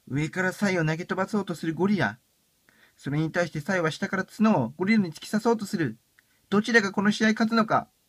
上からサイを投げ飛ばそうとするゴリラ。それに対してサイは下から角をゴリラに突き刺そうとする。どちらがこの試合勝つのか。